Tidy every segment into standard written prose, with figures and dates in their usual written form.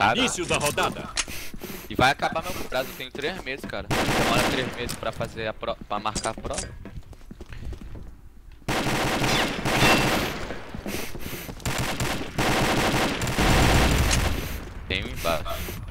Cara. Início da rodada. E vai acabar meu prazo, eu tenho 3 meses, cara. Demora 3 meses pra fazer pra marcar a prova. Tem um embaixo.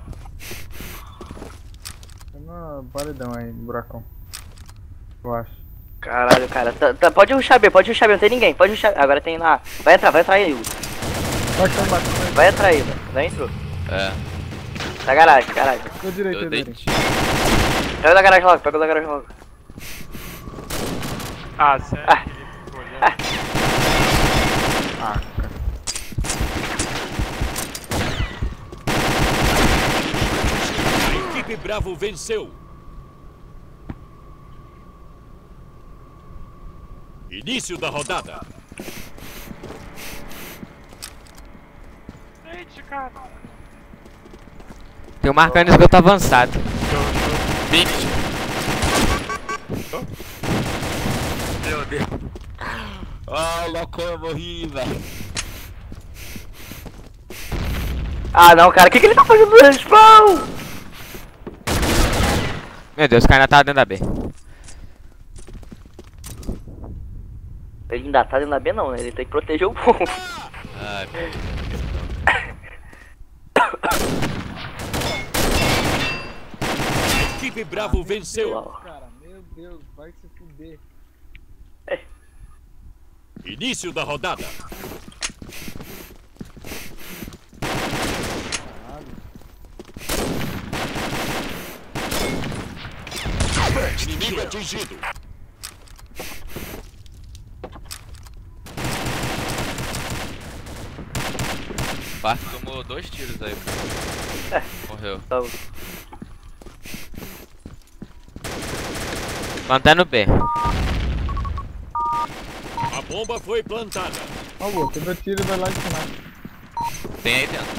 Tem uma paredão aí, no buracão. Eu acho. Caralho, cara. Pode rushar B, não tem ninguém. Pode rushar. Agora tem lá. Vai entrar aí, Hugo. Vai que tá embaixo. Vai entrar aí, velho. Já entrou. É. Tá garagem. Tô direito, Eu Eduardo. dei. Pega da garagem logo, Ah, sério? Ah, cara. A equipe Bravo venceu. Início da rodada. Gente, cara. Tem um marcando esgoto avançado. Meu Deus. Ai, louco, eu morri, velho. Ah, não, cara. O que ele tá fazendo no respawn? Meu Deus, o cara ainda tá dentro da B. Ele ainda tá dentro da B, não, né? Ele tem que proteger o povo. Ai, meu Deus. A equipe Bravo venceu. Cara, meu Deus, vai se fuder. Início da rodada. Inimigo atingido. O Parque tomou 2 tiros aí, cara. Morreu. Tá. Plantando B. A bomba foi plantada. Ó, o outro, deu tiro e vai lá de cima. Tem aí dentro.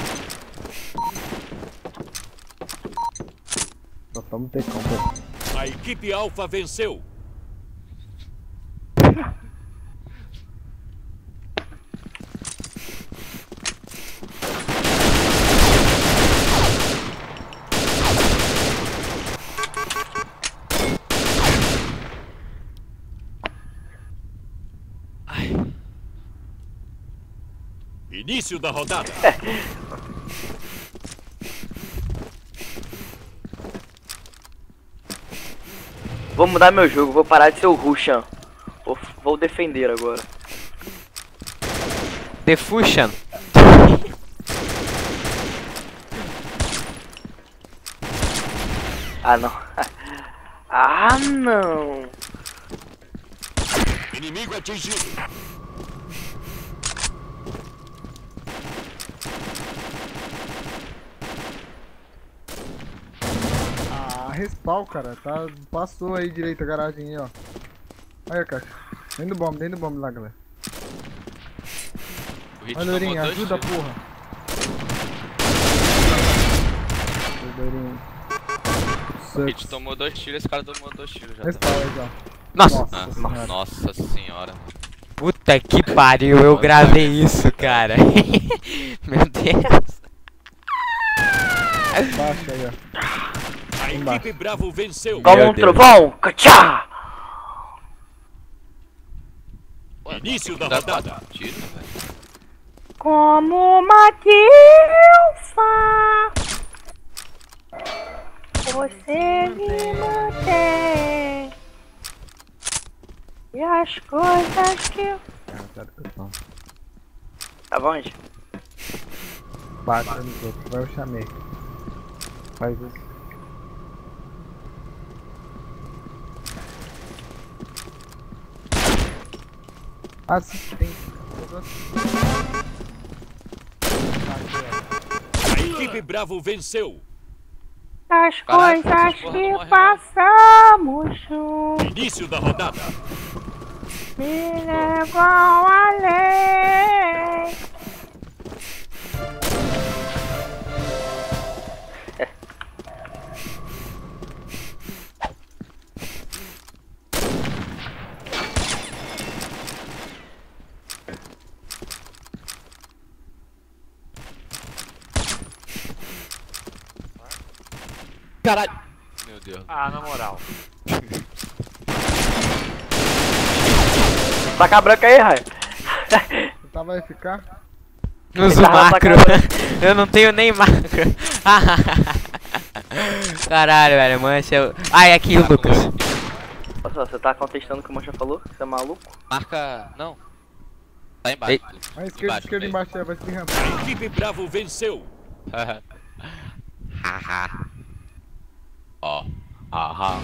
Só tamo tecão, pô. A equipe Alpha venceu. Início da rodada. Vou mudar meu jogo, vou parar de ser o Rushan. Vou defender agora. The Fusion. Ah, não. Ah, não. Inimigo atingido. Ah, respawn, cara. Tá, passou aí direito a garagem aí, ó. Aí, cara. Dentro do bomb lá, galera. O Hit Olha, tomou Lourinho, 2 ajuda, tiros. porra. Lourinho. O Hit tomou 2 tiros, esse cara tomou 2 tiros já. Respawn aí, ó. Nossa. Ah, Senhora. nossa senhora. Puta que pariu, eu gravei isso, cara. Meu Deus. Baixa aí, ó. A equipe Bravo venceu. Toma um Deus. trovão. Cachá! Início da Dá rodada. 4 tiros, velho. Como uma deusa, você me mantém. E as coisas que eu... Tá bom, gente? Baixa nos outros, vai eu chamei. Faz isso. Assistente. A equipe Bravo venceu. As Caralho, coisas essas porra não que morrem, não. passamos juntos Início da rodada. me levam além. caralho. Meu Deus. Ah, na moral. Saca a branca aí, Raio. Tá, vai ficar? Uso Tá, macro. tá, Eu não tenho nem macro. Caralho, velho, mancha. Ai, aqui o Lucas. Olha só, você tá contestando o que o Mancha falou? Você é maluco? Marca. Não. Tá embaixo. Ei. A esquerda, esquerda meio. embaixo, vai se rampa. A equipe Bravo venceu. Ó. Aham.